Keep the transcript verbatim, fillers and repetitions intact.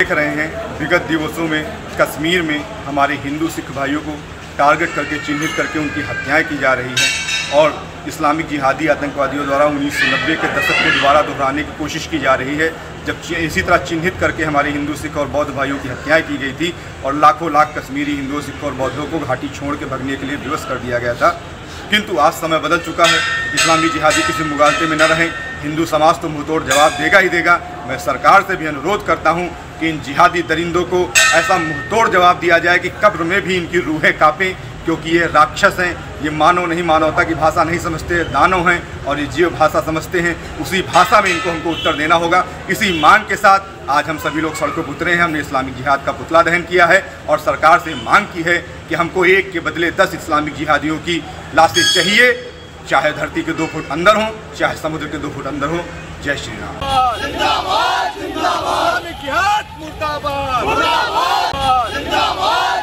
देख रहे हैं विगत दिवसों में कश्मीर में हमारे हिंदू सिख भाइयों को टारगेट करके चिन्हित करके उनकी हत्याएं की जा रही हैं और इस्लामिक जिहादी आतंकवादियों द्वारा उन्नीस सौ नब्बे के दशक को दोबारा दोहराने की कोशिश की जा रही है, जब इसी तरह चिन्हित करके हमारे हिंदू सिख और बौद्ध भाइयों की हत्याएं की गई थी और लाखों लाख कश्मीरी हिंदुओं सिख और बौद्धों को घाटी छोड़ के भगने के लिए विवश कर दिया गया था। किंतु आज समय बदल चुका है, इस्लामी जिहादी किसी मुगालते में न रहें, हिंदू समाज तो मुंहतोड़ जवाब देगा ही देगा। मैं सरकार से भी अनुरोध करता हूं कि इन जिहादी दरिंदों को ऐसा मुंहतोड़ जवाब दिया जाए कि कब्र में भी इनकी रूहें कांपें, क्योंकि ये राक्षस हैं, ये मानव नहीं, मानवता की भाषा नहीं समझते, दानव हैं और ये जीव भाषा समझते हैं। उसी भाषा में इनको हमको उत्तर देना होगा। इसी मांग के साथ आज हम सभी लोग सड़कों पर उतरे हैं। हमने इस्लामिक जिहाद का पुतला दहन किया है और सरकार से मांग की है कि हमको एक के बदले दस इस्लामिक जिहादियों की लाशें चाहिए, चाहे धरती के दो फुट अंदर हों, चाहे समुद्र के दो फुट अंदर हों। जय श्री राम। जिंदाबाद जिंदाबाद जिंदाबाद।